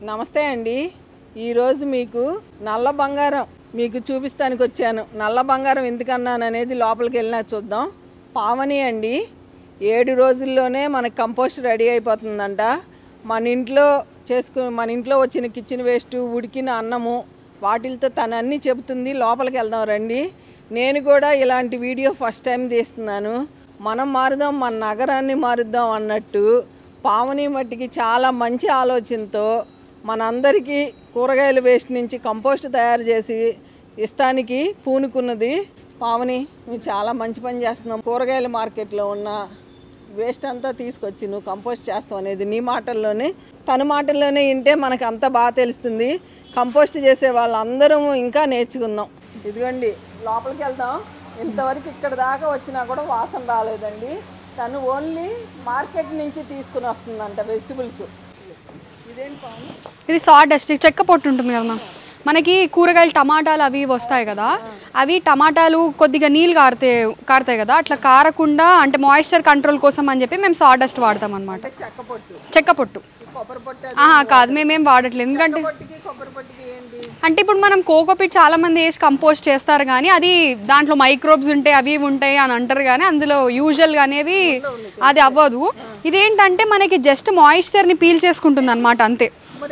నమస్తే అండి. ఈరోజు మీకు నల్ల బంగారం మీకు చూపిస్తానికి వచ్చాను. నల్ల బంగారం ఎందుకన్నాను అనేది లోపలికి వెళ్ళినా చూద్దాం. పావని అండి, 7 రోజుల్లోనే మనకు కంపోస్ట్ రెడీ అయిపోతుందంట. మన ఇంట్లో వచ్చిన కిచెన్ వేస్ట్, ఉడికిన అన్నము, వాటితో తను అన్నీ చెబుతుంది. లోపలికి వెళ్దాం రండి. నేను కూడా ఇలాంటి వీడియో ఫస్ట్ టైం తీస్తున్నాను. మనం మారుదాం, మన నగరాన్ని మారుద్దాం అన్నట్టు పావని మట్టికి చాలా మంచి ఆలోచనతో మనందరికీ కూరగాయల వేస్ట్ నుంచి కంపోస్ట్ తయారు చేసి ఇస్తానికి పూనుకున్నది. పావని, నువ్వు చాలా మంచి పని చేస్తున్నావు. కూరగాయల మార్కెట్లో ఉన్న వేస్ట్ అంతా తీసుకొచ్చి నువ్వు కంపోస్ట్ చేస్తావు అనేది నీ మాటల్లోనే, తన మాటల్లోనే వింటే మనకు అంతా బాగా తెలుస్తుంది. కంపోస్ట్ చేసే వాళ్ళందరం ఇంకా నేర్చుకుందాం. ఇదిగోండి, లోపలికి వెళ్దాం. ఇంతవరకు ఇక్కడ దాకా వచ్చినా కూడా వాసన రాలేదండి. తను ఓన్లీ మార్కెట్ నుంచి తీసుకుని వస్తుందంట వెజిటబుల్స్. ఇదేంటి పావని? ఇది సాడస్ట్, చెక్క పొట్టు ఉంటుంది కదా మనకి. కూరగాయలు టమాటాలు అవి వస్తాయి కదా, అవి టమాటాలు కొద్దిగా నీళ్ళు కారుతాయి కదా, అట్లా కారకుండా అంటే మాయిశ్చర్ కంట్రోల్ కోసం అని చెప్పి మేము సాడస్ట్ వాడతాం అనమాట. చెక్క పొట్టు కాదు, మేమేం వాడట్లేదు. ఎందుకంటే అంటే ఇప్పుడు మనం కోకోపీట్ చాలా మంది వేసి కంపోస్ట్ చేస్తారు, కానీ అది దాంట్లో మైక్రోబ్స్ ఉంటాయి, అవి ఉంటాయి అని అంటారు, కానీ అందులో యూజువల్గా అనేవి అది అవ్వదు. ఇదేంటంటే మనకి జస్ట్ మాయిశ్చర్ని పీల్ చేసుకుంటుంది అనమాట, అంతే.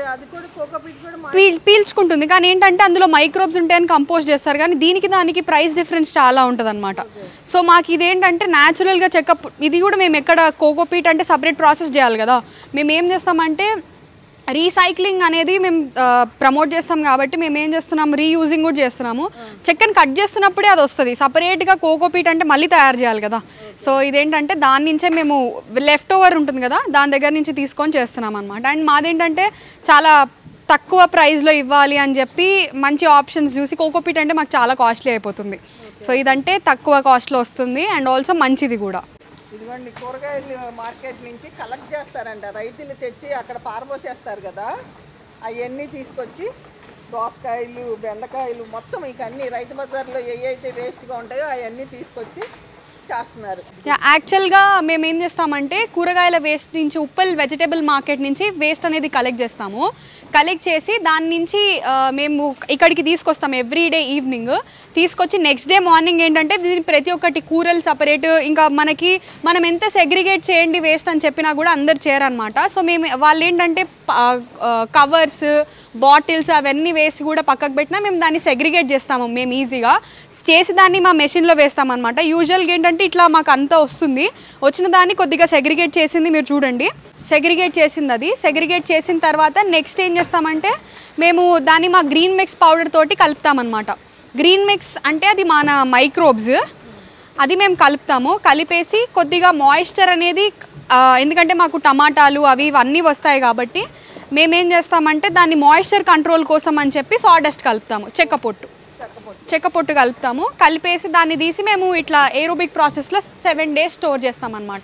పీల్చుకుంటుంది, కానీ ఏంటంటే అందులో మైక్రోబ్స్ ఉంటాయని కంపోస్ట్ చేస్తారు, కానీ దానికి ప్రైస్ డిఫరెన్స్ చాలా ఉంటుంది అనమాట. సో మాకు ఇదేంటంటే న్యాచురల్గా ఇది కూడా మేము ఎక్కడ కోకోపీట్ అంటే సపరేట్ ప్రాసెస్ చేయాలి కదా, మేము ఏం చేస్తామంటే రీసైక్లింగ్ అనేది మేము ప్రమోట్ చేస్తాం కాబట్టి మేము ఏం చేస్తున్నాము, రీయూజింగ్ కూడా చేస్తున్నాము. చెక్కని కట్ చేస్తున్నప్పుడే అది వస్తుంది. సపరేట్గా కోకోపీట్ అంటే మళ్ళీ తయారు చేయాలి కదా. సో ఇదేంటంటే దాని నుంచే మేము లెఫ్ట్ ఓవర్ ఉంటుంది కదా, దాని దగ్గర నుంచి తీసుకొని చేస్తున్నాం అనమాట. అండ్ మాదేంటంటే చాలా తక్కువ ప్రైస్లో ఇవ్వాలి అని చెప్పి మంచి ఆప్షన్స్ చూసి, కోకోపీట్ అంటే మాకు చాలా కాస్ట్లీ అయిపోతుంది. సో ఇదంటే తక్కువ కాస్ట్లో వస్తుంది అండ్ ఆల్సో మంచిది కూడా. ఇదిగోండి, కూరగాయలు మార్కెట్ నుంచి కలెక్ట్ చేస్తారంట. రైతులు తెచ్చి అక్కడ పారబోసేస్తారు కదా, అవన్నీ తీసుకొచ్చి దోసకాయలు, బెండకాయలు మొత్తం ఇక అన్నీ రైతు బజార్లో ఏవైతే వేస్ట్గా ఉంటాయో అవన్నీ తీసుకొచ్చి చేస్తున్నారు. యాక్చువల్గా మేము ఏం చేస్తామంటే కూరగాయల వేస్ట్ నుంచి ఉప్పల్ వెజిటేబుల్ మార్కెట్ నుంచి వేస్ట్ అనేది కలెక్ట్ చేస్తాము. కలెక్ట్ చేసి దాని నుంచి మేము ఇక్కడికి తీసుకొస్తాము ఎవ్రీడే ఈవినింగ్. తీసుకొచ్చి నెక్స్ట్ డే మార్నింగ్ ఏంటంటే దీని ప్రతి ఒక్కటి కూరలు సపరేట్, ఇంకా మనం ఎంత సెగ్రిగేట్ చేయండి వేస్ట్ అని చెప్పినా కూడా అందరు చేయరనమాట. సో వాళ్ళు ఏంటంటే కవర్స్, బాటిల్స్ అవన్నీ వేసి కూడా పక్కకు పెట్టినా మేము దాన్ని సెగ్రిగేట్ చేస్తాము. మేము ఈజీగా చేసి దాన్ని మా మెషిన్లో వేస్తామన్నమాట. యూజువల్గా ఏంటంటే ఇట్లా మాకు అంతా వస్తుంది. వచ్చిన దాన్ని కొద్దిగా సెగ్రిగేట్ చేసింది మీరు చూడండి, సెగ్రిగేట్ చేసింది. అది సెగ్రిగేట్ చేసిన తర్వాత నెక్స్ట్ ఏం చేస్తామంటే మేము దాన్ని మా గ్రీన్ మిక్స్ పౌడర్ తోటి కలుపుతామన్నమాట. గ్రీన్ మిక్స్ అంటే అది మన మైక్రోబ్స్, అది మేము కలుపుతాము. కలిపేసి కొద్దిగా మాయిశ్చర్ అనేది, ఎందుకంటే మాకు టమాటాలు అవి ఇవన్నీ వస్తాయి కాబట్టి మేమేం చేస్తామంటే దాన్ని మాయిశ్చర్ కంట్రోల్ కోసం అని చెప్పి సాడస్ట్ కలుపుతాము. చెక్క పొట్టు కలుపుతాము. కలిపేసి దాన్ని తీసి మేము ఇట్లా ఏరోబిక్ ప్రాసెస్లో 7 days స్టోర్ చేస్తాం అనమాట.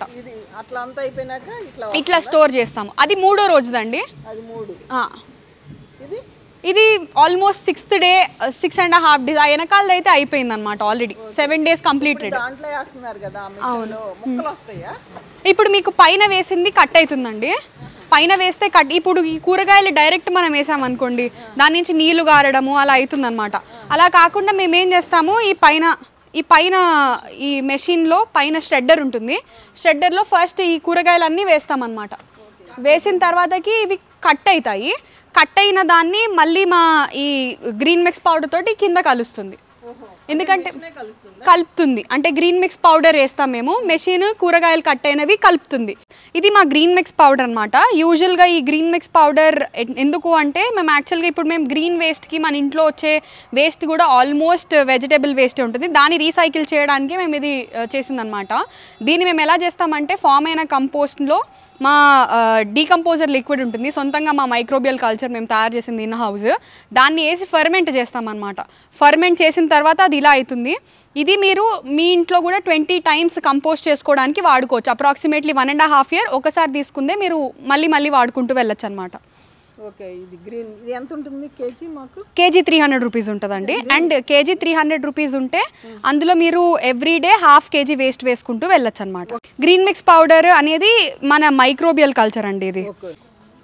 ఇట్లా స్టోర్ చేస్తాము. అది 3వ రోజుదండి. ఇది ఆల్మోస్ట్ 6th day, 6.5 days వెనకాలది అయితే అయిపోయింది అనమాట. Already 7 days completed. ఇప్పుడు మీకు పైన వేసింది కట్ అవుతుందండి. పైన వేస్తే ఇప్పుడు ఈ కూరగాయలు డైరెక్ట్ మనం వేసామనుకోండి, దాని నుంచి నీళ్లు గారడము అలా అవుతుందన్నమాట. అలా కాకుండా మేమేం చేస్తాము, ఈ పైన ఈ మెషిన్లో పైన షెడ్డర్ ఉంటుంది. షెడ్డర్లో ఫస్ట్ ఈ కూరగాయలన్నీ వేస్తామన్నమాట. వేసిన తర్వాతకి ఇవి కట్ అవుతాయి. కట్ అయిన దాన్ని మళ్ళీ మా ఈ గ్రీన్ మిక్స్ పౌడర్ తోటి కింద కలుస్తుంది. ఎందుకంటే కలుపుతుంది అంటే గ్రీన్ మిక్స్ పౌడర్ వేస్తాం మేము, మెషిన్ కూరగాయలు కట్ అయినవి కలుపుతుంది. ఇది మా గ్రీన్ మిక్స్ పౌడర్ అనమాట. యూజువల్గా ఈ గ్రీన్ మిక్స్ పౌడర్ ఎందుకు అంటే మేము యాక్చువల్గా ఇప్పుడు మేము గ్రీన్ వేస్ట్కి మన ఇంట్లో వచ్చే వేస్ట్ కూడా ఆల్మోస్ట్ వెజిటేబుల్ వేస్టే ఉంటుంది, దాన్ని రీసైకిల్ చేయడానికి మేము ఇది చేసిందనమాట. దీన్ని మేము ఎలా చేస్తామంటే ఫామ్ అయిన కంపోస్ట్లో మా డీకంపోజర్ లిక్విడ్ ఉంటుంది, సొంతంగా మా మైక్రోబియల్ కల్చర్ మేము తయారు చేసింది ఇన్ హౌస్, దాన్ని వేసి ఫర్మెంట్ చేస్తామన్నమాట. ఫర్మెంట్ చేసిన తర్వాత అది ఇలా అవుతుంది. ఇది మీరు మీ ఇంట్లో కూడా 20 times కంపోస్ట్ చేసుకోవడానికి వాడుకోవచ్చు. అప్రాక్సిమేట్లీ 1.5 year ఒకసారి తీసుకుందే మీరు మళ్ళీ వాడుకుంటూ వెళ్ళొచ్చు అనమాట. ఓకే, ఇది గ్రీన్ ఇది ఎంత ఉంటుంది కేజీ? మాకు కేజీ 300 రూపీస్ ఉంటుందండి. అండ్ కేజీ 300 రూపీస్ ఉంటే అందులో మీరు ఎవ్రీడే 1/2 kg వేస్ట్ వేసుకుంటూ వెళ్ళొచ్చు అనమాట. గ్రీన్ మిక్స్ పౌడర్ అనేది మన మైక్రోబియల్ కల్చర్ అండి. ఇది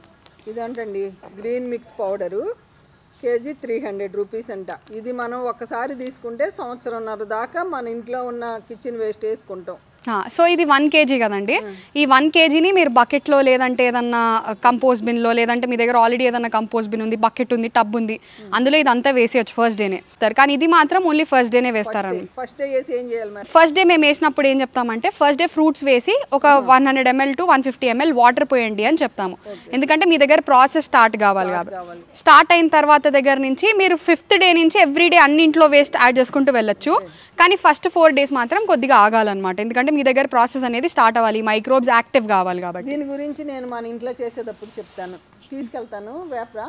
ఇదంటండి green mix powder, KG 300 rupees అంట. ఇది మనం ఒక్కసారి తీసుకుంటే సంవత్సరంన్నర దాకా మన ఇంట్లో ఉన్న కిచెన్ వేస్ట్ వేసుకుంటాం. సో ఇది 1 kg కదండి. ఈ 1 kgని మీరు బకెట్లో లేదంటే ఏదన్నా కంపోస్ట్ బిన్లో, లేదంటే మీ దగ్గర ఆల్రెడీ ఏదన్నా కంపోస్ట్ బిన్ ఉంది, బకెట్ ఉంది, టబ్ ఉంది, అందులో ఇదంతా వేసేయచ్చు ఫస్ట్ డేనే. కానీ ఇది మాత్రం ఓన్లీ ఫస్ట్ డేనే వేస్తారండి. ఫస్ట్ డే వేసి ఏం చేయాలి మరి? ఫస్ట్ డే మేము వేసినప్పుడు ఏం చెప్తామంటే ఫస్ట్ డే ఫ్రూట్స్ వేసి ఒక 100 ml to 150 ml వాటర్ పోయండి అని చెప్తాము. ఎందుకంటే మీ దగ్గర ప్రాసెస్ స్టార్ట్ కావాలి కాబట్టి. స్టార్ట్ అయిన తర్వాత దగ్గర నుంచి మీరు 5th డే నుంచి ఎవ్రీడే అన్నింట్లో వేస్ట్ యాడ్ చేసుకుంటూ వెళ్ళొచ్చు. కానీ ఫస్ట్ 4 days మాత్రం కొద్దిగా ఆగాలన్నమాట. ఎందుకంటే మీ దగ్గర ప్రాసెస్ అనేది స్టార్ట్ అవ్వాలి, మైక్రోబ్స్ యాక్టివ్ కావాలి కాబట్టి. దీని గురించి నేను మన ఇంట్లో చేసేటప్పుడు చెప్తాను, తీసుకెళ్తాను వేపరా.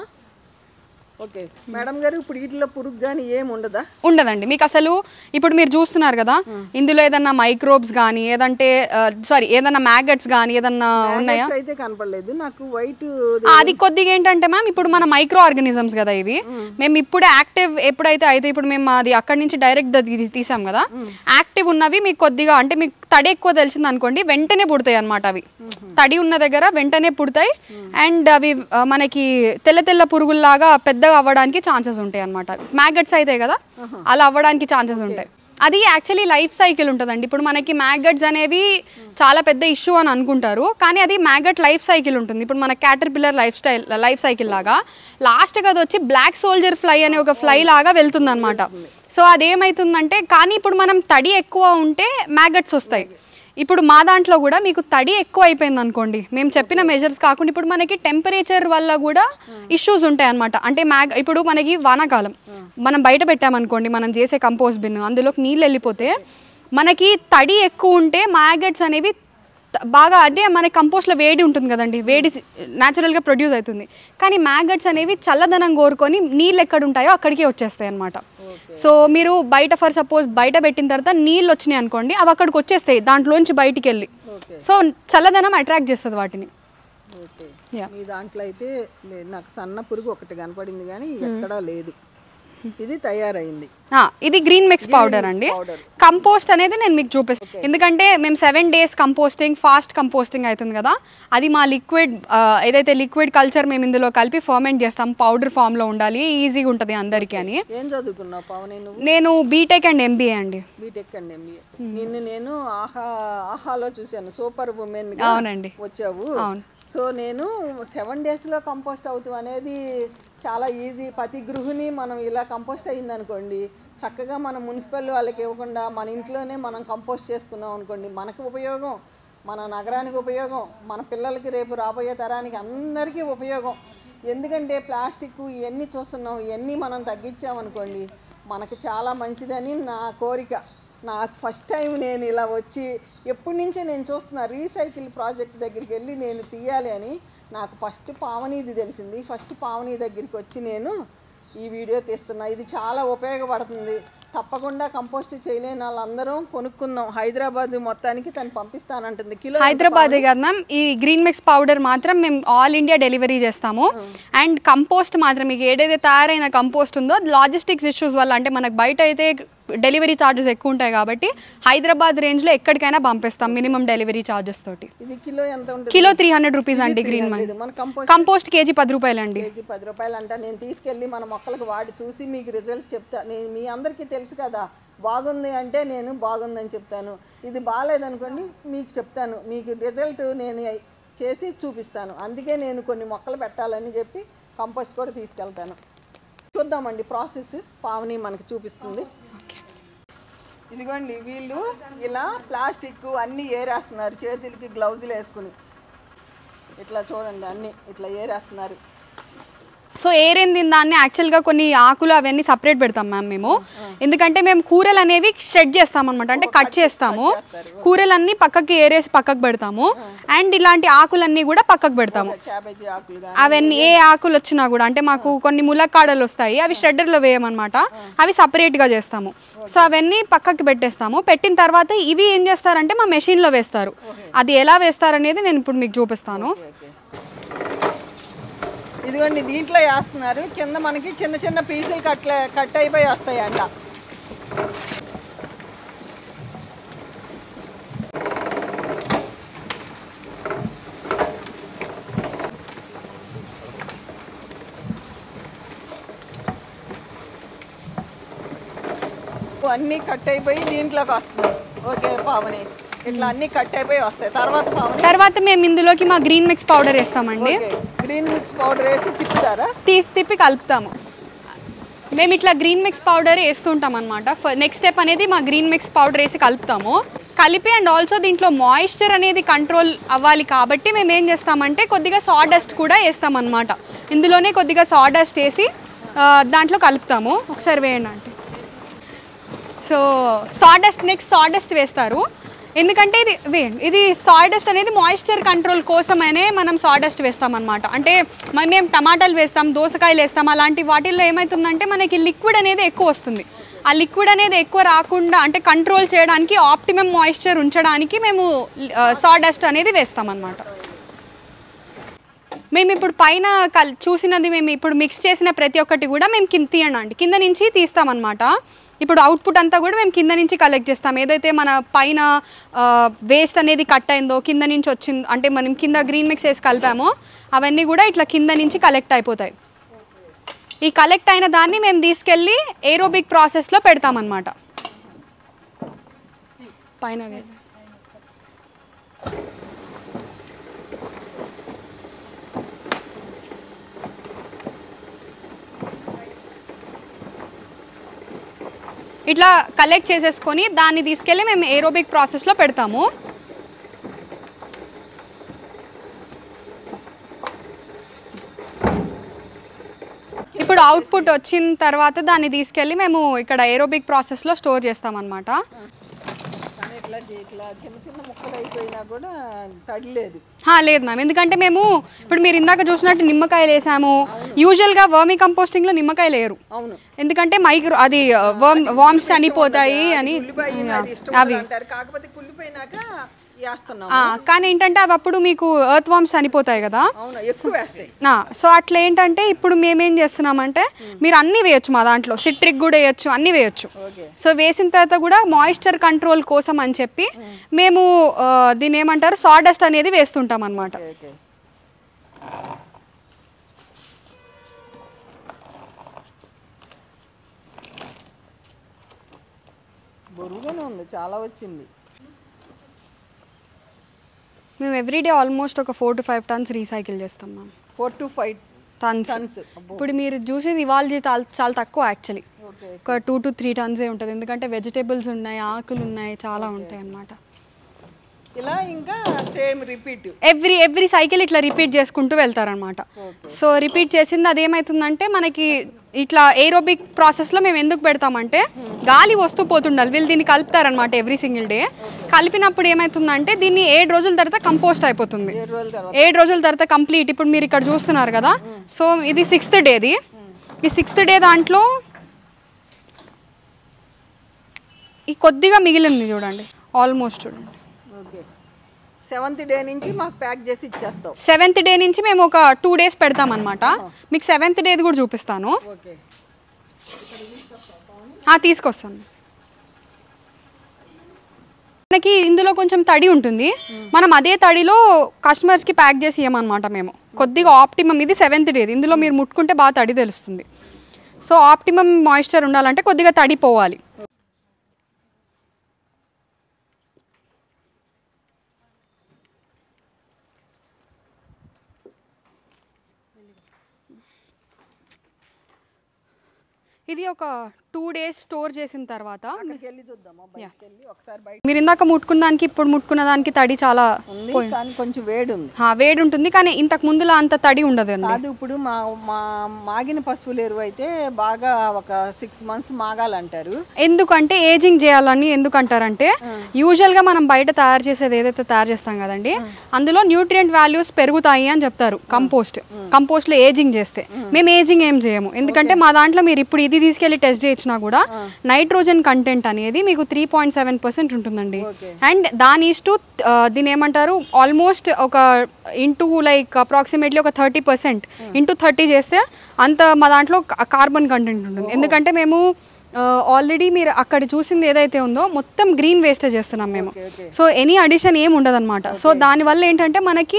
ఓకే మేడం గారు, ఇప్పుడు వీటిలో పురుగు కానీ ఏమి ఉండదా? ఉండదండి. మీకు అసలు ఇప్పుడు మీరు చూస్తున్నారు కదా, ఇందులో ఏదన్నా మైక్రోబ్స్ కానీ ఏదంటే ఏదన్నా మ్యాగట్స్ కానీ ఏదన్నా ఉన్నాయా? అయితే కనపడలేదు నాకు. వైట్ అది కొద్దిగా ఏంటంటే మ్యామ్ ఇప్పుడు మన మైక్రో ఆర్గానిజమ్స్ కదా ఇవి. మేము ఇప్పుడు యాక్టివ్ ఎప్పుడైతే అయితే ఇప్పుడు మేము అది అక్కడి నుంచి డైరెక్ట్ తీసాం కదా, యాక్టివ్ ఉన్నవి మీకు కొద్దిగా అంటే మీకు తడి ఎక్కువ తెలిసింది అనుకోండి వెంటనే పుడతాయి అనమాట. అవి తడి ఉన్న దగ్గర వెంటనే పుడతాయి. అండ్ అవి మనకి తెల్ల తెల్ల పురుగుల్లాగా పెద్దగా అవ్వడానికి ఛాన్సెస్ ఉంటాయి అనమాట. మ్యాగట్స్ అయితే కదా అలా అవ్వడానికి ఛాన్సెస్ ఉంటాయి. అది యాక్చువల్లీ లైఫ్ సైకిల్ ఉంటుందండి. ఇప్పుడు మనకి మ్యాగట్స్ అనేవి చాలా పెద్ద ఇష్యూ అని అనుకుంటారు, కానీ అది మ్యాగట్ లైఫ్ సైకిల్ ఉంటుంది. ఇప్పుడు మన క్యాటర్పిల్లర్ లైఫ్ సైకిల్ లాగా లాస్ట్గా అది వచ్చి బ్లాక్ సోల్జర్ ఫ్లై అనే ఒక ఫ్లై లాగా వెళ్తుంది అనమాట. సో అదేమవుతుందంటే, కానీ ఇప్పుడు మనం తడి ఎక్కువ ఉంటే మ్యాగట్స్ వస్తాయి. ఇప్పుడు మా దాంట్లో కూడా మీకు తడి ఎక్కువ అయిపోయింది అనుకోండి, మేము చెప్పిన మెజర్స్ కాకుండా ఇప్పుడు మనకి టెంపరేచర్ వల్ల కూడా ఇష్యూస్ ఉంటాయి అనమాట. అంటే ఇప్పుడు మనకి వానాకాలం మనం బయట పెట్టామనుకోండి, మనం చేసే కంపోస్ట్ బిన్ అందులోకి నీళ్ళు వెళ్ళిపోతే మనకి తడి ఎక్కువ ఉంటే మ్యాగట్స్ అనేవి బాగా, అంటే మన కంపోస్ట్లో వేడి ఉంటుంది కదండి, వేడి న్యాచురల్గా ప్రొడ్యూస్ అవుతుంది. కానీ మ్యాగట్స్ అనేవి చల్లదనం కోరుకొని నీళ్ళు ఎక్కడ ఉంటాయో అక్కడికే వచ్చేస్తాయి అనమాట. సో మీరు బయట ఫర్ సపోజ్ బయట పెట్టిన తర్వాత నీళ్ళు వచ్చినాయి అనుకోండి, అవి అక్కడికి వచ్చేస్తాయి దాంట్లోంచి బయటికి వెళ్ళి. సో చల్లదనం అట్రాక్ట్ చేస్తుంది వాటిని. మీ దాంట్లో అయితే నాకు సన్న పురుగు ఒకటి కనపడింది కానీ ఎక్కడా లేదు. ఇది తయారైంది. ఇది గ్రీన్ మిక్స్ పౌడర్ అండి. కంపోస్ట్ అనేది నేను మీకు చూపిస్తాను, ఎందుకంటే మేము 7 days కంపోస్టింగ్, ఫాస్ట్ కంపోస్టింగ్ అవుతుంది కదా, అది మా లిక్విడ్ ఏదైతే లిక్విడ్ కల్చర్ మేము ఇందులో కలిపి ఫర్మెంట్ చేస్తాం, పౌడర్ ఫామ్ లో ఉండాలి, ఈజీగా ఉంటుంది అందరికీ అని. ఏం చదువుకున్నావు పవని నువ్వు? నేను బీటెక్ అండ్ ఎంబీఏ అండి. BTech and MBA. నిన్ను నేను ఆహాలో చూశాను, సూపర్ ఉమెన్ అవునండి వచ్చావు. సో నేను 7 daysలో కంపోస్ట్ అవుతాం అనేది చాలా ఈజీ. ప్రతి గృహిణి మనం ఇలా కంపోస్ట్ అయ్యింది అనుకోండి, చక్కగా మనం మున్సిపల్ వాళ్ళకి ఇవ్వకుండా మన ఇంట్లోనే మనం కంపోస్ట్ చేసుకున్నాం అనుకోండి, మనకు ఉపయోగం, మన నగరానికి ఉపయోగం, మన పిల్లలకి రేపు రాబోయే తరానికి అందరికీ ఉపయోగం. ఎందుకంటే ప్లాస్టిక్ ఇవన్నీ చూస్తున్నాం, ఇవన్నీ మనం తగ్గించామనుకోండి మనకు చాలా మంచిదని నా కోరిక. నాకు ఫస్ట్ టైం నేను ఇలా వచ్చి ఎప్పటి నుంచో నేను చూస్తున్నా రీసైకిల్ ప్రాజెక్ట్ దగ్గరికి వెళ్ళి నేను తీయాలి అని. నాకు ఫస్ట్ పావనీది తెలిసింది. ఫస్ట్ పావని దగ్గరికి వచ్చి నేను ఈ వీడియో తీస్తున్నా. ఇది చాలా ఉపయోగపడుతుంది. తప్పకుండా కంపోస్ట్ చేయలేని వాళ్ళందరం కొనుక్కుందాం. హైదరాబాద్ మొత్తానికి తను పంపిస్తానంటుంది. కిలో హైదరాబాదే కాదు మ్యామ్, ఈ గ్రీన్ మిక్స్ పౌడర్ మాత్రం మేము ఆల్ ఇండియా డెలివరీ చేస్తాము. అండ్ కంపోస్ట్ మాత్రం మీకు ఏదైతే తయారైన కంపోస్ట్ ఉందో లాజిస్టిక్స్ ఇష్యూస్ వల్ల, అంటే మనకు బయట అయితే డెలివరీ ఛార్జెస్ ఎక్కువ ఉంటాయి కాబట్టి హైదరాబాద్ రేంజ్లో ఎక్కడికైనా పంపిస్తాం మినిమం డెలివరీ ఛార్జెస్ తోటి. ఇది కిలో ఎంత ఉంటుంది? కిలో 300 రూపీస్ అండి. గ్రీన్ కంపోస్ట్ కేజీ 10 రూపాయలు అండి. కేజీ 10 రూపాయలు అంట. నేను తీసుకెళ్ళి మన మొక్కలకు వాడి చూసి మీకు రిజల్ట్ చెప్తా. నేను మీ అందరికీ తెలుసు కదా, బాగుంది అంటే నేను బాగుందని చెప్తాను, ఇది బాగాలేదనుకోండి మీకు చెప్తాను, మీకు రిజల్ట్ నేను చేసి చూపిస్తాను. అందుకే నేను కొన్ని మొక్కలు పెట్టాలని చెప్పి కంపోస్ట్ కూడా తీసుకెళ్తాను. చూద్దామండి ప్రాసెస్, పావని మనకు చూపిస్తుంది. ఇదిగోండి వీళ్ళు ఇలా ప్లాస్టిక్ అన్నీ ఏరేస్తున్నారు, చేతులకి గ్లౌజులు వేసుకుని ఇట్లా చూడండి అన్నీ ఇట్లా ఏరేస్తున్నారు. సో ఏరేంది దాన్ని యాక్చువల్గా కొన్ని ఆకులు అవన్నీ సపరేట్ పెడతాం మ్యామ్ మేము. ఎందుకంటే మేము కూరలు అనేవి షెడ్ చేస్తాం అనమాట, అంటే కట్ చేస్తాము. కూరలన్నీ పక్కకి ఏరేసి పక్కకు పెడతాము. అండ్ ఇలాంటి ఆకులన్నీ కూడా పక్కకు పెడతాము. అవన్నీ ఏ ఆకులు వచ్చినా కూడా, అంటే మాకు కొన్ని ములక్కాడలు వస్తాయి, అవి షెడ్డర్లో వేయమన్నమాట, అవి సపరేట్గా చేస్తాము. సో అవన్నీ పక్కకి పెట్టేస్తాము. పెట్టిన తర్వాత ఇవి ఏం చేస్తారంటే మా మెషిన్లో వేస్తారు. అది ఎలా వేస్తారనేది నేను ఇప్పుడు మీకు చూపిస్తాను. ఇదిగోండి దీంట్లో వేస్తున్నారు. కింద మనకి చిన్న చిన్న పీసులు కట్ అయిపోయి వస్తాయంట. మీకు అన్నీ కట్ అయిపోయి దీంట్లోకి వస్తుంది. ఓకే పావని, ఇట్లా అన్నీ కట్ అయిపోయి వస్తాయి. తర్వాత పావని, తర్వాత మేము ఇందులోకి మా గ్రీన్ మిక్స్ పౌడర్ వేస్తామండి. గ్రీన్ మిక్స్ పౌడర్ వేసి తిప్పుతారా? తిప్పి కలుపుతాము. మేము ఇట్లా గ్రీన్ మిక్స్ పౌడర్ వేస్తుంటాం అనమాట. నెక్స్ట్ స్టెప్ అనేది మా గ్రీన్ మిక్స్ పౌడర్ వేసి కలుపుతాము. కలిపి అండ్ ఆల్సో దీంట్లో మాయిశ్చర్ అనేది కంట్రోల్ అవ్వాలి కాబట్టి మేము ఏం చేస్తామంటే కొద్దిగా సాడస్ట్ కూడా వేస్తామన్నమాట. ఇందులోనే కొద్దిగా సాడస్ట్ వేసి దాంట్లో కలుపుతాము. ఒకసారి వేయండి అంటే. సో నెక్స్ట్ సాడస్ట్ వేస్తారు. ఎందుకంటే ఇది సాడస్ట్ అనేది మాయిశ్చర్ కంట్రోల్ కోసమనే మనం సాడస్ట్ వేస్తామన్నమాట. అంటే మేము టమాటాలు వేస్తాం, దోసకాయలు వేస్తాం, అలాంటి వాటిల్లో ఏమవుతుందంటే మనకి లిక్విడ్ అనేది ఎక్కువ వస్తుంది. ఆ లిక్విడ్ అనేది ఎక్కువ రాకుండా అంటే కంట్రోల్ చేయడానికి, ఆప్టిమమ్ మాయిశ్చర్ ఉంచడానికి మేము సాడస్ట్ అనేది వేస్తామన్నమాట. మేము ఇప్పుడు పైన చూసినది మేము ఇప్పుడు మిక్స్ చేసిన ప్రతి ఒక్కటి కూడా మేము కింద నుంచి తీస్తామన్నమాట. ఇప్పుడు అవుట్పుట్ అంతా కూడా మేము కింద నుంచి కలెక్ట్ చేస్తాం. ఏదైతే మన పైన వేస్ట్ అనేది కట్ అయిందో కింద నుంచి వచ్చింది, అంటే మనం కింద గ్రీన్ మిక్స్ వేసి కలిపామో అవన్నీ కూడా ఇట్లా కింద నుంచి కలెక్ట్ అయిపోతాయి. ఈ కలెక్ట్ అయిన దాన్ని మేము తీసుకెళ్ళి ఏరోబిక్ ప్రాసెస్లో పెడతామన్నమాట. పైన ఇట్లా కలెక్ట్ చేసేసుకొని దాన్ని తీసుకెళ్ళి మేము ఏరోబిక్ ప్రాసెస్లో పెడతాము. ఇప్పుడు అవుట్పుట్ వచ్చిన తర్వాత దాన్ని తీసుకెళ్ళి మేము ఇక్కడ ఏరోబిక్ ప్రాసెస్లో స్టోర్ చేస్తామన్నమాట. లేదు మ్యామ్, ఎందుకంటే మేము ఇప్పుడు మీరు ఇందాక చూసినట్టు నిమ్మకాయలు వేసాము. యూజువల్గా వర్మీ కంపోస్టింగ్లో నిమ్మకాయలు వేయరు, ఎందుకంటే అది వామ్స్ చనిపోతాయి అని. అవి కానీ ఏంటంటే అవి అప్పుడు మీకు ఎర్త్ వామ్స్ చనిపోతాయి కదా. సో అట్లా ఏంటంటే ఇప్పుడు మేమేం చేస్తున్నామంటే మీరు అన్నీ వేయచ్చు, మా దాంట్లో సిట్రిక్ కూడా వేయచ్చు, అన్నీ వేయచ్చు. సో వేసిన తర్వాత కూడా మాయిశ్చర్ కంట్రోల్ కోసం అని చెప్పి మేము దీన్ని ఏమంటారు సాడస్ట్ అనేది వేస్తుంటాం అన్నమాట. బరువుగానే ఉంది, చాలా వచ్చింది. మేము ఎవ్రీడే ఆల్మోస్ట్ ఒక 4 to 5 tons రీసైకిల్ చేస్తాం మ్యామ్. 4 to 5 tons. ఇప్పుడు మీరు చూసేది ఇవాళ చాలా తక్కువ యాక్చువల్లీ. ఒక 2 to 3 tons ఉంటుంది, ఎందుకంటే వెజిటేబుల్స్ ఉన్నాయి, ఆకులు ఉన్నాయి, చాలా ఉంటాయి అన్నమాట. ఇలా ఇంకా సేమ్ రిపీట్ ఎవ్రీ సైకిల్ ఇట్లా రిపీట్ చేసుకుంటూ వెళ్తారనమాట. సో రిపీట్ చేసింది అదేమవుతుందంటే మనకి ఇట్లా ఏరోబిక్ ప్రాసెస్లో మేము ఎందుకు పెడతామంటే గాలి వస్తూ పోతుండాలి. వీళ్ళు దీన్ని కలుపుతారనమాట ఎవ్రీ సింగిల్ డే. కలిపినప్పుడు ఏమవుతుందంటే దీన్ని 7 రోజుల తర్వాత కంపోస్ట్ అయిపోతుంది. 7 రోజుల తర్వాత కంప్లీట్. ఇప్పుడు మీరు ఇక్కడ చూస్తున్నారు కదా, సో ఇది 6th డేది. ఈ 6th డే దాంట్లో ఈ కొద్దిగా మిగిలింది చూడండి, ఆల్మోస్ట్ చూడండి. 7th డే నుంచి మాకు ప్యాక్ చేసి ఇచ్చేస్తాం. 7th డే నుంచి మేము ఒక 2 days పెడతాం అనమాట. మీకు 7th డేది కూడా చూపిస్తాను. తీసుకొస్తాను. మనకి ఇందులో కొంచెం తడి ఉంటుంది, మనం అదే తడిలో కస్టమర్స్కి ప్యాక్ చేసి ఇవ్వమన్నమాట. మేము కొద్దిగా ఆప్టిమమ్, ఇది 7th డేది, ఇందులో మీరు ముట్టుకుంటే బాగా తడి తెలుస్తుంది. సో ఆప్టిమమ్ మాయిశ్చర్ ఉండాలంటే కొద్దిగా తడి పోవాలి. ఇది ఒక 2 days స్టోర్ చేసిన తర్వాత మీరు ఇందాక ముట్టుకున్న దానికి ఇప్పుడు ముట్టుకున్న దానికి తడి చాలా కొంచెం వేడి ఉంది. వేడి ఉంటుంది, కానీ ఇంతకు ముందులో అంత తడి ఉండదు. ఇప్పుడు మాగిన పశువుల ఎరువు అయితే బాగా ఒక 6 months మాగాలంటారు. ఎందుకంటే ఏజింగ్ చేయాలని ఎందుకంటారంటే యూజువల్గా మనం బయట తయారు చేసేది ఏదైతే తయారు చేస్తాం కదండి, అందులో న్యూట్రియంట్ వాల్యూస్ పెరుగుతాయి అని చెప్తారు. కంపోస్ట్లో ఏజింగ్ చేస్తే మేము ఏజింగ్ ఏం చేయము, ఎందుకంటే మా దాంట్లో మీరు ఇప్పుడు ఇది తీసుకెళ్లి టెస్ట్ చేయించినా కూడా నైట్రోజన్ కంటెంట్ అనేది మీకు 3.7% ఉంటుందండి. అండ్ దాని ఇస్టు దీని ఏమంటారు ఆల్మోస్ట్ ఒక ఇంటూ లైక్ అప్రాక్సిమేట్లీ ఒక 30% ఇంటూ 30 చేస్తే అంత మా దాంట్లో కార్బన్ కంటెంట్ ఉంటుంది. ఎందుకంటే మేము ఆల్రెడీ మీరు అక్కడ చూసింది ఏదైతే ఉందో మొత్తం గ్రీన్ వేస్టేజ్ చేస్తున్నాం మేము. సో ఎనీ అడిషన్ ఏమి ఉండదు అనమాట. సో దానివల్ల ఏంటంటే మనకి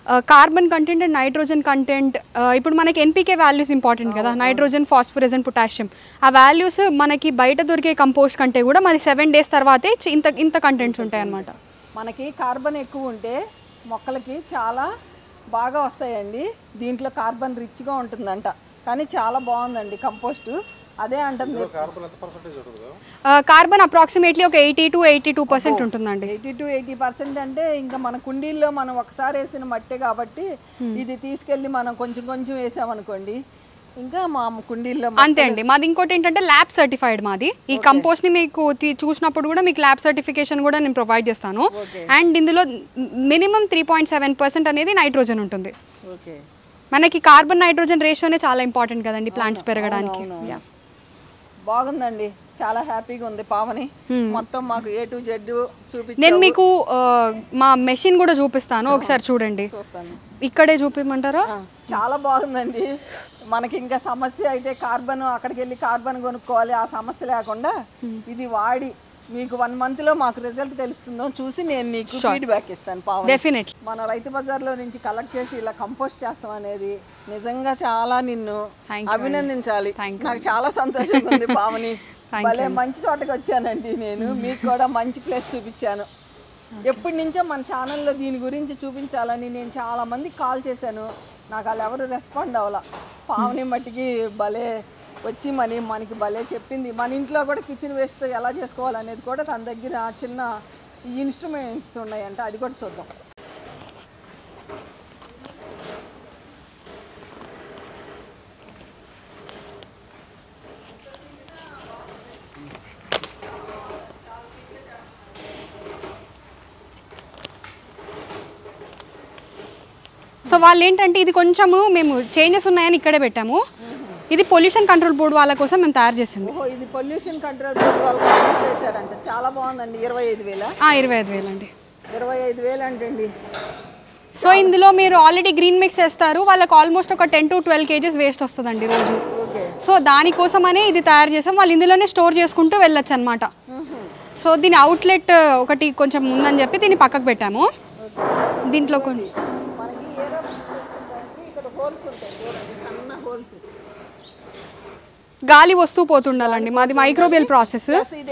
carbon content and nitrogen content, ఇప్పుడు మనకి ఎన్పికే వాల్యూస్ ఇంపార్టెంట్ కదా, నైట్రోజన్, ఫాస్ఫరస్ అండ్ పొటాషియం. ఆ వాల్యూస్ మనకి బయట దొరికే కంపోస్ట్ కంటే కూడా మరి 7 days తర్వాతే ఇంత కంటెంట్స్ ఉంటాయి అన్నమాట. మనకి కార్బన్ ఎక్కువ ఉంటే మొక్కలకి చాలా బాగా వస్తాయండి. దీంట్లో కార్బన్ రిచ్గా ఉంటుందంట, కానీ చాలా బాగుందండి కంపోస్టు. అదే అంటుంది. కార్బన్ అప్రాక్సిమేట్లీ ఒక 80 to 82% ఉంటుందండి. 80 to 80% అంటే ఇంకా మన కుండీల్లో మనం ఒకసారి వేసిన మట్టే కాబట్టి ఇది తీసుకెళ్ళి మనం కొంచెం కొంచెం వేసామనుకోండి ఇంకా మా కుండీల్లో అంతే అండి. మాది ఇంకోటి ఏంటంటే ల్యాబ్ సర్టిఫైడ్ మాది. ఈ కంపోస్ట్ ని మీకు చూసినప్పుడు కూడా మీకు ల్యాబ్ సర్టిఫికేషన్ కూడా నేను ప్రొవైడ్ చేస్తాను. అండ్ ఇందులో మినిమం 3.7% అనేది నైట్రోజన్ ఉంటుంది. మనకి కార్బన్ నైట్రోజన్ రేషియోనే చాలా ఇంపార్టెంట్ కదండి ప్లాంట్స్ పెరగడానికి. బాగుందండి, చాలా హ్యాపీగా ఉంది పావని. మొత్తం మాకు A to Z చూపించి నేను మీకు మా మెషిన్ కూడా చూపిస్తాను, ఒకసారి చూడండి. చూస్తాను. ఇక్కడే చూపిమంటారా? చాలా బాగుందండి. మనకి ఇంకా సమస్య అయితే కార్బన్, అక్కడికి వెళ్ళి కార్బన్ కొనుక్కోవాలి, ఆ సమస్య లేకుండా ఇది వాడి మీకు 1 month లో మాకు రిజల్ట్ తెలుస్తుందో చూసి నేను నీకు ఫీడ్బ్యాక్ ఇస్తాను పావని. డెఫినెట్. మన రైతు బజార్లో నుంచి కలెక్ట్ చేసి ఇలా కంపోస్ట్ చేస్తాం అనేది నిజంగా చాలా నిన్ను అభినందించాలి. నాకు చాలా సంతోషంగా ఉంది పావని. భలే మంచి చోటకి వచ్చానండి నేను. మీకు కూడా మంచి ప్లేస్ చూపించాను. ఎప్పటి నుంచో మన ఛానల్లో దీని గురించి చూపించాలని నేను చాలా మందికి కాల్ చేశాను, నాకు వాళ్ళు ఎవరు రెస్పాండ్ అవ్వాల. పావని మట్టికి భలే వచ్చి మనకి భలే చెప్పింది. మన ఇంట్లో కూడా కిచెన్ వేస్ట్ ఎలా చేసుకోవాలనేది కూడా తన దగ్గర చిన్న ఇన్స్ట్రుమెంట్స్ ఉన్నాయంట, అది కూడా చూద్దాం. సో వాళ్ళు ఏంటంటే ఇది కొంచెము మేము చేంజెస్ ఉన్నాయని ఇక్కడే పెట్టాము. ఇది పొల్యూషన్ కంట్రోల్ బోర్డు వాళ్ళ కోసం మేము తయారు చేసింది. ఇది పొల్యూషన్ కంట్రోల్ బోర్డు వాళ్ళ కోసం చేశారంట. చాలా బాగుందండి. 25,000? 25,000 అండి. 25,000 అంటండి. సో ఇందులో మీరు ఆల్రెడీ గ్రీన్ మిక్స్ వేస్తారు, వాళ్ళకి ఆల్మోస్ట్ ఒక 10 to 12 kgs వేస్ట్ వస్తుందండి రోజు. సో దానికోసమనే ఇది తయారు చేసాం. వాళ్ళు ఇందులోనే స్టోర్ చేసుకుంటూ వెళ్ళొచ్చు అనమాట. సో దీని అవుట్లెట్ ఒకటి కొంచెం ఉందని చెప్పి దీన్ని పక్కకు పెట్టాము. దీంట్లో కొన్ని గాలి వస్తూ పోతుండాలండి. మాది మైక్రోబియల్ ప్రాసెస్.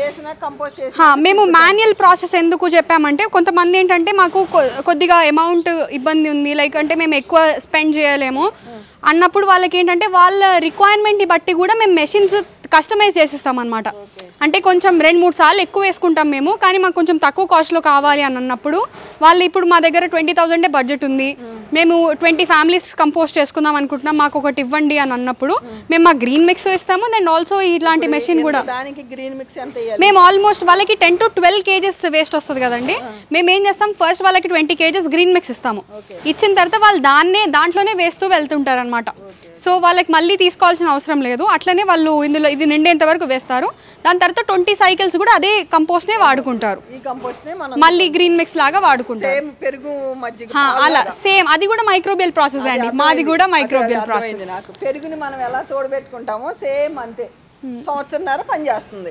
మేము మాన్యువల్ ప్రాసెస్ ఎందుకు చెప్పామంటే కొంతమంది ఏంటంటే మాకు కొద్దిగా అమౌంట్ ఇబ్బంది ఉంది, లైక్ అంటే మేము ఎక్కువ స్పెండ్ చేయలేము అన్నప్పుడు వాళ్ళకి ఏంటంటే వాళ్ళ రిక్వైర్మెంట్ని బట్టి కూడా మేము మెషిన్స్ కస్టమైజ్ చేసిస్తాం అనమాట. అంటే కొంచెం 2-3 సార్లు ఎక్కువ వేసుకుంటాం మేము, కానీ మాకు కొంచెం తక్కువ కాస్ట్లో కావాలి అని అన్నప్పుడు వాళ్ళు ఇప్పుడు మా దగ్గర 20,000 బడ్జెట్ ఉంది, మేము 20 families కంపోస్ట్ చేసుకుందాం అనుకుంటున్నాం, మాకు ఒకటి ఇవ్వండి అని అన్నప్పుడు మేము మా గ్రీన్ మిక్స్ ఇస్తాము. దెన్ ఆల్సో ఇట్లాంటి మెషిన్ కూడా మేము ఆల్మోస్ట్ వాళ్ళకి 10 to 12 kgs వేస్ట్ వస్తుంది కదండి. మేము ఏం చేస్తాం, ఫస్ట్ వాళ్ళకి 20 kgs గ్రీన్ మిక్స్ ఇస్తాము. ఇచ్చిన తర్వాత వాళ్ళు దాంట్లోనే వేస్తూ వెళ్తుంటారు అనమాట. సో వాళ్ళకి మళ్ళీ తీసుకోవాల్సిన అవసరం లేదు. అట్లనే వాళ్ళు ఇందులో ఇది నిండేంత వరకు వేస్తారు. దాని తర్వాత 20 cycles కూడా అదే కంపోస్ట్ నే వాడుకుంటారు. మళ్ళీ గ్రీన్ మిక్స్ లాగా వాడుకుంటారు. అలా సేమ్ అది కూడా మైక్రోబియల్ ప్రాసెస్ అండి. మాది కూడా మైక్రోబియల్ ప్రాసెస్. పెరుగుని మనం ఎలా తోడబెట్టుకుంటామో సేమ్ అంతే. సంవత్సరన్నర పనిచేస్తుంది.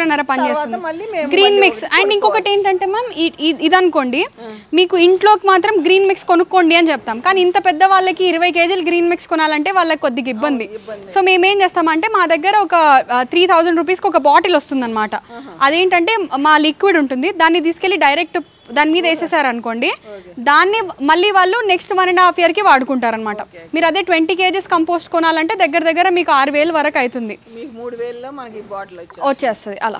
Green mix. అండ్ ఇంకొకటి ఏంటంటే మ్యామ్, ఇది అనుకోండి మీకు ఇంట్లోకి మాత్రం గ్రీన్ మిక్స్ కొనుక్కోండి అని చెప్తాం, కానీ ఇంత పెద్ద వాళ్ళకి 20 kgs గ్రీన్ మిక్స్ కొనాలంటే వాళ్ళకి కొద్దిగా ఇబ్బంది. సో మేమేం చేస్తామంటే మా దగ్గర ఒక 3,000 రూపీస్కి ఒక బాటిల్ వస్తుంది అనమాట. అదేంటంటే మా లిక్విడ్ ఉంటుంది, దాన్ని తీసుకెళ్లి డైరెక్ట్ దాని మీద వేసేసారు అనుకోండి, దాన్ని మళ్ళీ వాళ్ళు నెక్స్ట్ 1.5 year వాడుకుంటారు అనమాట. మీరు అదే 20 kgs కంపోస్ట్ కొనాలంటే దగ్గర మీకు 6,000 వరకు అవుతుంది. 3,000లో మనకి బాటిల్ వచ్చేస్తుంది. అలా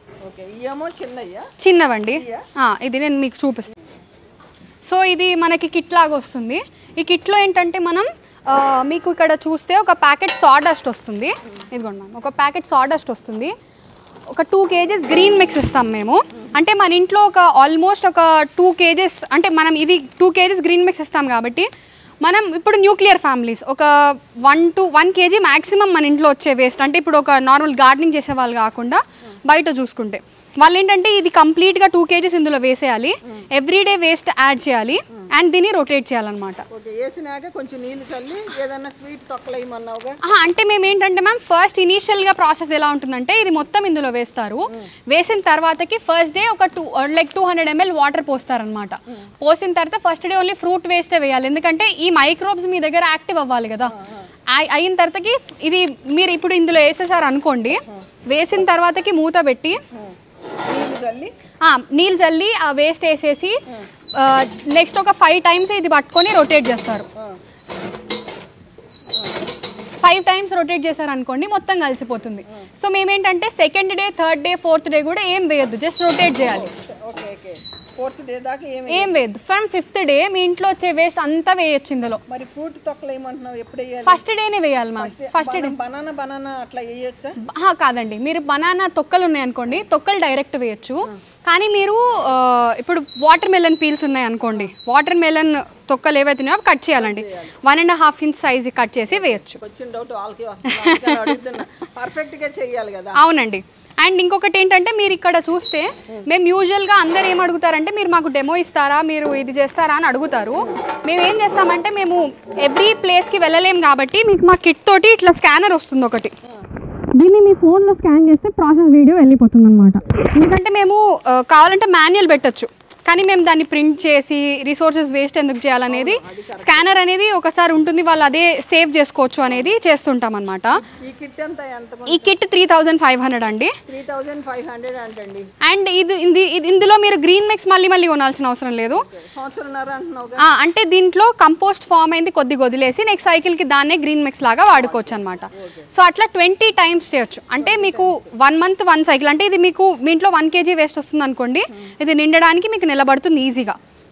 చిన్నవండి. ఇది నేను మీకు చూపిస్తాను. సో ఇది మనకి కిట్ లాగా వస్తుంది. ఈ కిట్లో ఏంటంటే మనం మీకు ఇక్కడ చూస్తే ఒక ప్యాకెట్ సాడస్ట్ వస్తుంది. ఇదిగోండి మ్యామ్, ఒక ప్యాకెట్ సాడస్ట్ వస్తుంది. ఒక 2 kgs గ్రీన్ మిక్స్ ఇస్తాం మేము. అంటే మన ఇంట్లో ఒక ఆల్మోస్ట్ ఒక 2 kgs, అంటే మనం ఇది 2 kgs గ్రీన్ మిక్స్ ఇస్తాం కాబట్టి మనం ఇప్పుడు న్యూక్లియర్ ఫ్యామిలీస్ ఒక 1 kg మ్యాక్సిమం మన ఇంట్లో వచ్చే వేస్ట్, అంటే ఇప్పుడు ఒక నార్మల్ గార్డెనింగ్ చేసే వాళ్ళు కాకుండా బయట చూసుకుంటే వాళ్ళు ఏంటంటే ఇది కంప్లీట్గా 2 kgs ఇందులో వేసేయాలి, ఎవ్రీడే వేస్ట్ యాడ్ చేయాలి అండ్ దీన్ని రొటేట్ చేయాలన్నమాట. ఓకే, వేసినాక కొంచెం నీళ్ళు చల్లి ఏదన్నా స్వీట్ తొక్కలేమన్నావుగా. అంటే మేము ఏంటంటే మ్యామ్ ఫస్ట్ ఇనీషియల్గా ప్రాసెస్ ఎలా ఉంటుందంటే ఇది మొత్తం ఇందులో వేస్తారు, వేసిన తర్వాతకి ఫస్ట్ డే ఒక 200 ml వాటర్ పోస్తారనమాట. పోసిన తర్వాత ఫస్ట్ డే ఓన్లీ ఫ్రూట్ వేస్టే వేయాలి, ఎందుకంటే ఈ మైక్రోబ్స్ మీ దగ్గర యాక్టివ్ అవ్వాలి కదా. అయిన తర్వాతకి ఇది మీరు ఇప్పుడు ఇందులో వేసేసారు అనుకోండి, వేసిన తర్వాతకి మూత పెట్టి నీళ్ళు చల్లి ఆ వేస్ట్ వేసేసి నెక్స్ట్ ఒక 5 times ఇది పట్టుకొని రొటేట్ చేస్తారు. 5 times రొటేట్ చేశారు అనుకోండి మొత్తం కలిసిపోతుంది. సో మేమేంటంటే second day, third day, fourth day కూడా ఏం వేయద్దు, జస్ట్ రొటేట్ చేయాలి. ఏం వేయద్దు. ఫ్రమ్ 5th డే మీ ఇంట్లో వచ్చే వేస్ట్ అంతా వేయొచ్చు ఇందులో. మరి ఫ్రూట్ తొక్కలు ఏమంటున్నావు, ఎప్పుడు వేయాలి? ఫస్ట్ డేనే వేయాలి మ్యామ్. ఫస్ట్ డే బనానా అట్లా వేయొచ్చా? కాదండి, మీరు బనానా తొక్కలు ఉన్నాయనుకోండి తొక్కలు డైరెక్ట్ వేయచ్చు. కానీ మీరు ఇప్పుడు వాటర్ మెలన్ పీల్స్ ఉన్నాయి అనుకోండి, వాటర్ మెలన్ తొక్కలు ఏవైతే ఉన్నాయో కట్ చేయాలండి, 1.5 inch సైజ్ కట్ చేసి వేయచ్చు. వచ్చిన డౌట్ వాళ్ళకి వస్తుంది, పర్ఫెక్ట్గా చేయాలి కదా. అవునండి. అండ్ ఇంకొకటి ఏంటంటే మీరు ఇక్కడ చూస్తే మేము యూజువల్గా అందరు ఏం అడుగుతారంటే మీరు మాకు డెమో ఇస్తారా, మీరు ఇది చేస్తారా అని అడుగుతారు. మేము ఏం చేస్తామంటే మేము ఎవ్రీ ప్లేస్కి వెళ్ళలేం కాబట్టి మీకు మా కిట్ తోటి ఇట్లా స్కానర్ వస్తుంది ఒకటి, దీన్ని మీ ఫోన్లో స్కాన్ చేస్తే ప్రాసెస్ వీడియో వెళ్ళిపోతుంది అనమాట. ఎందుకంటే మేము కావాలంటే మాన్యువల్ పెట్టచ్చు, కానీ మేము దాన్ని ప్రింట్ చేసి రిసోర్సెస్ వేస్ట్ ఎందుకు చేయాలనేది స్కానర్ అనేది ఒకసారి ఉంటుంది, వాళ్ళు అదే సేవ్ చేసుకోవచ్చు అనేది చేస్తుంటాం అనమాట. ఈ కిట్ 3500 అండి. 3500 అంటండి. అండ్ ఇందులో మీరు గ్రీన్ మిక్స్ మళ్ళీ కొనాల్సిన అవసరం లేదు. అంటే దీంట్లో కంపోస్ట్ ఫామ్ అయింది కొద్దిగా వదిలేసి నెక్స్ట్ సైకిల్కి దాన్నే గ్రీన్ మిక్స్ లాగా వాడుకోవచ్చు అనమాట. సో అట్లా 20 times చేయొచ్చు. అంటే మీకు 1 month 1 cycle, అంటే ఇది మీకు మీ ఇంట్లో 1 kg వేస్ట్ వస్తుంది అనుకోండి, ఇది నిండడానికి మీకు నిలబడుతుంది ఈజీగా.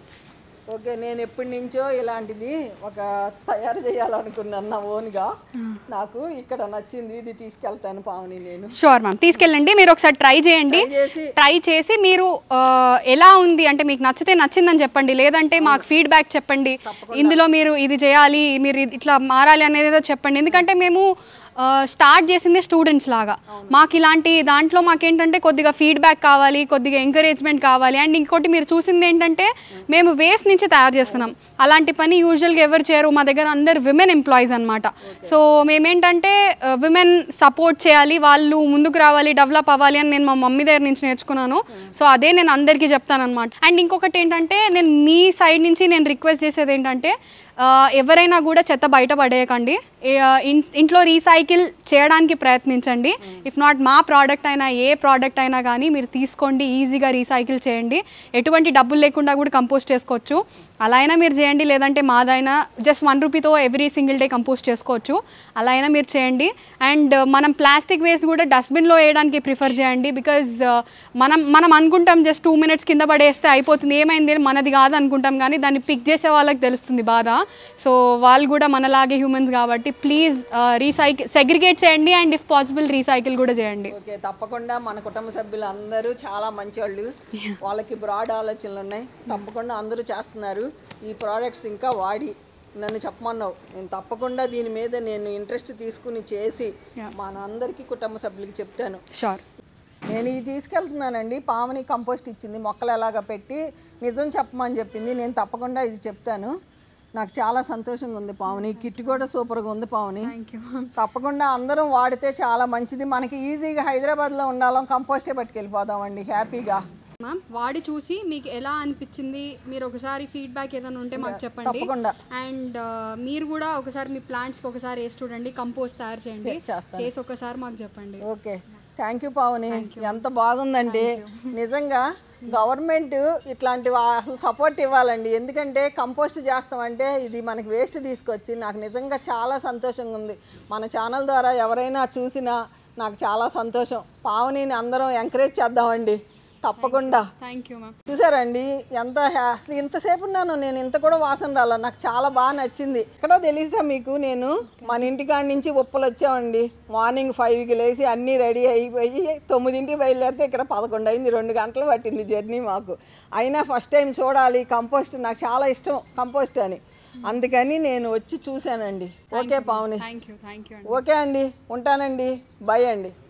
ఓకే, నేను ఎప్పటి నుంచో ఇలాంటిది ఒక తయారు చేయాలనుకున్నాను నా ఓన్గా. నాకు ఇక్కడ నచ్చింది, ఇది తీసుకెళ్తాను పావని నేను. షూర్ మ్యామ్, తీసుకెళ్ళండి. మీరు ఒకసారి ట్రై చేయండి, ట్రై చేసి మీరు ఎలా ఉంది అంటే మీకు నచ్చితే నచ్చిందని చెప్పండి, లేదంటే మాకు ఫీడ్బ్యాక్ చెప్పండి, ఇందులో మీరు ఇది చేయాలి, మీరు ఇట్లా మారాలి అనేది ఏదో చెప్పండి. ఎందుకంటే మేము స్టార్ట్ చేసింది స్టూడెంట్స్ లాగా, మాకు ఇలాంటి దాంట్లో మాకేంటంటే కొద్దిగా ఫీడ్బ్యాక్ కావాలి, కొద్దిగా ఎంకరేజ్మెంట్ కావాలి. అండ్ ఇంకోటి మీరు చూసింది ఏంటంటే మేము వేస్ట్ నుంచి తయారు చేస్తున్నాం, అలాంటి పని యూజువల్గా ఎవరు చేయరు. మా దగ్గర అందరు విమెన్ ఎంప్లాయీస్ అనమాట. సో మేమేంటంటే విమెన్ సపోర్ట్ చేయాలి, వాళ్ళు ముందుకు రావాలి, డెవలప్ అవ్వాలి అని నేను మా మమ్మీ దగ్గర నుంచి నేర్చుకున్నాను. సో అదే నేను అందరికీ చెప్తాను అనమాట. అండ్ ఇంకొకటి ఏంటంటే నేను మీ సైడ్ నుంచి నేను రిక్వెస్ట్ చేసేది ఏంటంటే ఎవరైనా కూడా చెత్త బయట పడేయకండి, ఇంట్లో రీసైకిల్ చేయడానికి ప్రయత్నించండి. ఇఫ్ నాట్ మా ప్రోడక్ట్ అయినా ఏ ప్రోడక్ట్ అయినా కానీ మీరు తీసుకోండి, ఈజీగా రీసైకిల్ చేయండి, ఎటువంటి డబ్బులు లేకుండా కూడా కంపోస్ట్ చేసుకోవచ్చు. అలా అయినా మీరు చేయండి, లేదంటే మాదైనా జస్ట్ 1 రూపీతో ఎవ్రీ సింగిల్ డే కంపోస్ట్ చేసుకోవచ్చు, అలా అయినా మీరు చేయండి. అండ్ మనం ప్లాస్టిక్ వేస్ట్ కూడా డస్ట్బిన్లో వేయడానికి ప్రిఫర్ చేయండి. బికాజ్ మనం అనుకుంటాం జస్ట్ 2 minutes కింద పడేస్తే అయిపోతుంది, ఏమైంది మనది కాదు అనుకుంటాం, కానీ దాన్ని పిక్ చేసే వాళ్ళకి తెలుస్తుంది బాధ. సో వాళ్ళు కూడా మనలాగే హ్యూమన్స్ కాబట్టి ప్లీజ్ సెగ్రిగేట్ చేయండి అండ్ ఇఫ్ పాసిబుల్ రీసైకిల్ కూడా చేయండి. ఓకే, తప్పకుండా మన కుటుంబ సభ్యులు అందరూ చాలా మంచి వాళ్ళు, వాళ్ళకి బ్రాడ్ ఆలోచనలు ఉన్నాయి, తప్పకుండా అందరూ చేస్తున్నారు. ఈ ప్రోడక్ట్స్ ఇంకా వాడి నన్ను చెప్పమన్నావు, నేను తప్పకుండా దీని మీద నేను ఇంట్రెస్ట్ తీసుకుని చేసి మన అందరికీ కుటుంబ సభ్యులకి చెప్తాను. షూర్. నేను ఇది తీసుకెళ్తున్నానండి, పావని కంపోస్ట్ ఇచ్చింది, మొక్కలు ఎలాగ పెట్టి నిజం చెప్పమని చెప్పింది, నేను తప్పకుండా ఇది చెప్తాను. నాకు చాలా సంతోషంగా ఉంది పావని, కిట్ కూడా సూపర్గా ఉంది పావని. తప్పకుండా అందరం వాడితే చాలా మంచిది, మనకి ఈజీగా హైదరాబాద్లో ఉండాలం, కంపోస్టే పట్టుకెళ్ళిపోదామండి హ్యాపీగా. మ్యామ్ వాడి చూసి మీకు ఎలా అనిపించింది, మీరు ఒకసారి ఫీడ్బ్యాక్ ఏదైనా ఉంటే మాకు చెప్పండి. తప్పకుండా. అండ్ మీరు కూడా ఒకసారి మీ ప్లాంట్స్కి ఒకసారి వేసి చూడండి, కంపోస్ట్ తయారు చేయండి, చేసి ఒకసారి మాకు చెప్పండి. ఓకే, థ్యాంక్ యూ పావని, ఎంత బాగుందండి నిజంగా. గవర్నమెంట్ ఇట్లాంటి అసలు సపోర్ట్ ఇవ్వాలండి, ఎందుకంటే కంపోస్ట్ చేస్తామంటే ఇది మనకి వేస్ట్ తీసుకొచ్చి నాకు నిజంగా చాలా సంతోషంగా ఉంది. మన ఛానల్ ద్వారా ఎవరైనా చూసినా నాకు చాలా సంతోషం. పావనిని అందరం ఎంకరేజ్ చేద్దామండి తప్పకుండా. Thank you ma'am. చూసారండి ఎంత అసలు ఇంతసేపు ఉన్నాను నేను, ఇంత కూడా వాసన రాలా, నాకు చాలా బాగా నచ్చింది. ఎక్కడో తెలుసా మీకు, నేను మన ఇంటికాడి నుంచి ఉప్పలు వచ్చామండి, మార్నింగ్ 5కి లేచి అన్నీ రెడీ అయిపోయి 9ంటికి బయలుదేరితే ఇక్కడ 11 అయింది, 2 గంటలు పట్టింది జర్నీ మాకు. అయినా ఫస్ట్ టైం చూడాలి కంపోస్ట్, నాకు చాలా ఇష్టం కంపోస్ట్ అని, అందుకని నేను వచ్చి చూశానండి. ఓకే పావని, ఓకే అండి, ఉంటానండి, బై అండి.